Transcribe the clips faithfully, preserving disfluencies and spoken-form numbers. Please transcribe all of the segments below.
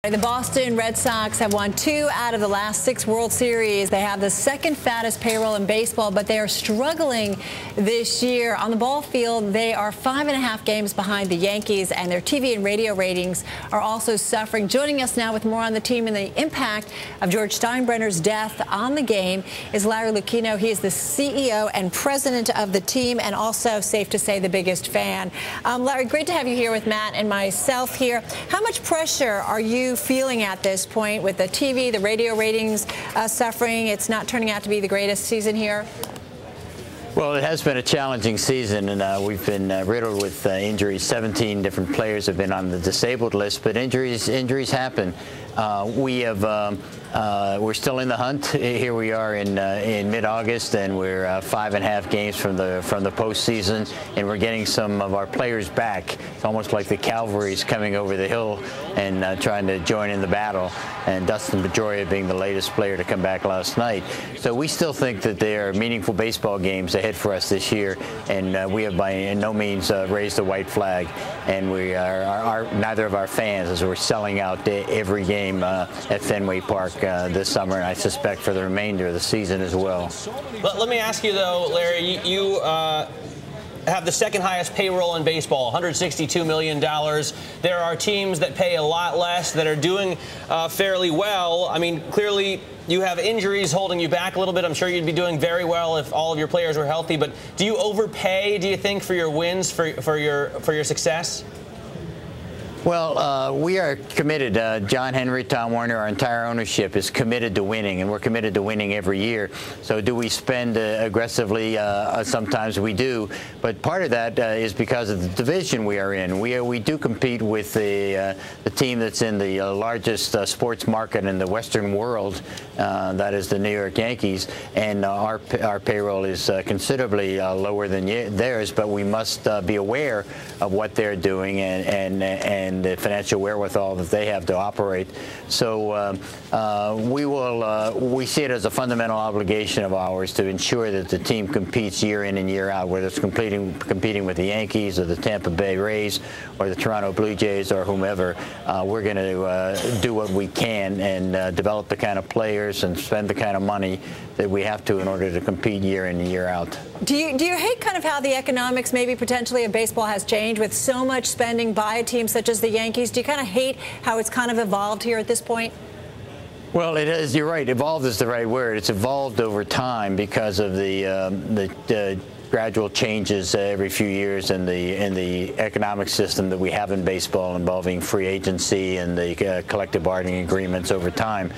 The Boston Red Sox have won two out of the last six World Series. They have the second fattest payroll in baseball, but they are struggling this year. On the ball field, they are five and a half games behind the Yankees, and their T V and radio ratings are also suffering. Joining us now with more on the team and the impact of George Steinbrenner's death on the game is Larry Lucchino. He is the C E O and president of the team, and also, safe to say, the biggest fan. Um, Larry, great to have you here with Matt and myself here. How much pressure are you feeling at this point with the T V, the radio ratings uh, suffering? It's not turning out to be the greatest season here. Well, it has been a challenging season, and uh, we've been uh, riddled with uh, injuries. seventeen different players have been on the disabled list, but injuries injuries happen. Uh, we have um, uh, we're still in the hunt. Here we are in uh, in mid-August, and we're uh, five and a half games from the from the postseason, and we're getting some of our players back. It's almost like the cavalry's coming over the hill and uh, trying to join in the battle. And Dustin Pedroia being the latest player to come back last night. So we still think that there are meaningful baseball games ahead for us this year, and uh, we have by no means uh, raised a white flag. And we are, are, are neither of our fans, as we're selling out every game uh, at Fenway Park uh, this summer, and I suspect for the remainder of the season as well. Let, let me ask you though, Larry, you. you uh have the second highest payroll in baseball, one hundred sixty-two million dollars. There are teams that pay a lot less that are doing uh, fairly well. I mean, clearly you have injuries holding you back a little bit. I'm sure you'd be doing very well if all of your players were healthy. But do you overpay, do you think, for your wins, for, for, your, for your success? Well, uh, we are committed. Uh, John Henry, Tom Werner, our entire ownership is committed to winning, and we're committed to winning every year. So do we spend uh, aggressively? Uh, sometimes we do. But part of that uh, is because of the division we are in. We, uh, we do compete with the, uh, the team that's in the uh, largest uh, sports market in the Western world. Uh, that is the New York Yankees. And uh, our, our payroll is uh, considerably uh, lower than theirs, but we must uh, be aware of what they're doing and, and, and and the financial wherewithal that they have to operate. So uh, uh, we will uh, we see it as a fundamental obligation of ours to ensure that the team competes year in and year out, whether it's competing competing with the Yankees or the Tampa Bay Rays or the Toronto Blue Jays or whomever. Uh, we're going to uh, do what we can and uh, develop the kind of players and spend the kind of money that we have to in order to compete year in and year out. Do you, do you hate kind of how the economics maybe potentially of baseball has changed with so much spending by a team such as the Yankees? Do you kind of hate how it's kind of evolved here at this point? Well, it is. You're right. Evolved is the right word. It's evolved over time because of the um, the uh, gradual changes uh, every few years in the in the economic system that we have in baseball, involving free agency and the uh, collective bargaining agreements over time.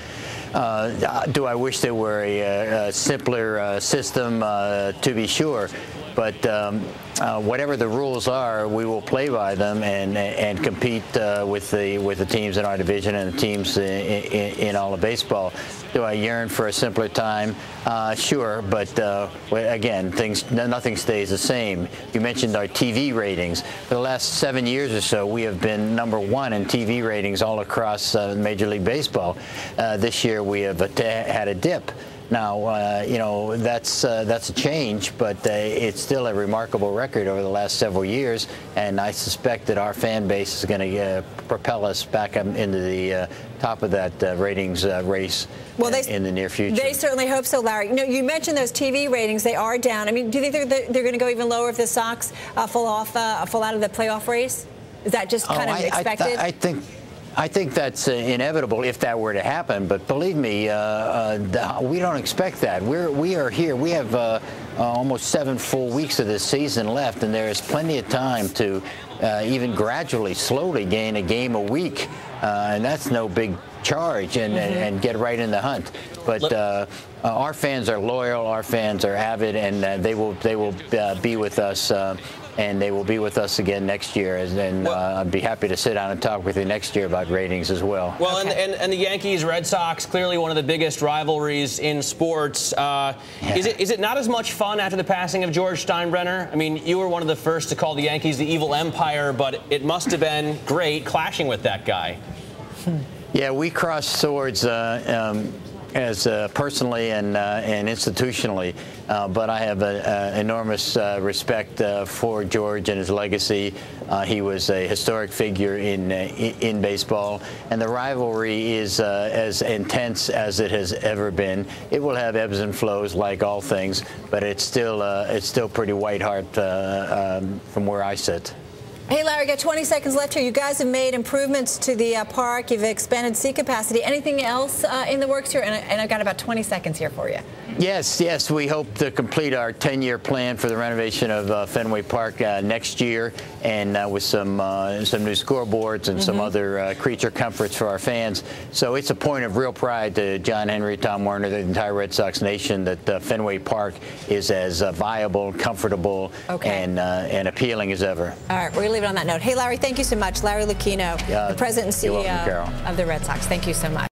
Uh, do I wish there were a, a simpler uh, system? Uh, to be sure. But um, uh, whatever the rules are, we will play by them and and compete uh, with the with the teams in our division and the teams in, in, in all of baseball. Do I yearn for a simpler time? Uh, sure, but uh, again, things nothing stays the same. You mentioned our T V ratings. For the last seven years or so, we have been number one in T V ratings all across uh, Major League Baseball. Uh, this year, we have had a dip. Now, uh, you know, that's uh, that's a change, but uh, it's still a remarkable record over the last several years, and I suspect that our fan base is going to uh, propel us back up into the uh, top of that uh, ratings uh, race well, they, in the near future. They certainly hope so, Larry. You know, you mentioned those T V ratings; they are down. I mean, do you think they're, they're going to go even lower if the Sox uh, fall off, uh, fall out of the playoff race? Is that just kind oh, of I, expected? I, I think. I think that's uh, inevitable if that were to happen. But believe me, uh, uh, we don't expect that. We're we are here. We have uh, uh, almost seven full weeks of this season left, and there is plenty of time to uh, even gradually, slowly gain a game a week, uh, and that's no big charge, and, mm-hmm. and, and get right in the hunt. But uh, uh, our fans are loyal. Our fans are avid, and uh, they will they will uh, be with us. Uh, And they will be with us again next year, and uh, I'd be happy to sit down and talk with you next year about ratings as well. Well, okay. and, and, and the Yankees, Red Sox, clearly one of the biggest rivalries in sports. Uh, yeah. Is it is it not as much fun after the passing of George Steinbrenner? I mean, you were one of the first to call the Yankees the evil empire, but it must have been great clashing with that guy. Yeah, we crossed swords uh, um, as uh, personally and uh, and institutionally, uh, but I have an enormous uh, respect uh, for George and his legacy. Uh, he was a historic figure in uh, in baseball, and the rivalry is uh, as intense as it has ever been. It will have ebbs and flows, like all things, but it's still uh, it's still pretty white hot uh, um, from where I sit. Hey, Larry, got twenty seconds left here. You guys have made improvements to the uh, park. You've expanded seat capacity. Anything else uh, in the works here? And, I, and I've got about twenty seconds here for you. Yes, yes. We hope to complete our ten-year plan for the renovation of uh, Fenway Park uh, next year, and uh, with some uh, some new scoreboards and mm-hmm. some other uh, creature comforts for our fans. So it's a point of real pride to John Henry, Tom Werner, the entire Red Sox nation, that uh, Fenway Park is as uh, viable, comfortable, okay. and uh, and appealing as ever. All right, we're gonna leave it on that note. Hey, Larry, thank you so much. Larry Lucchino, uh, the president and C E O welcome, of the Red Sox. Thank you so much.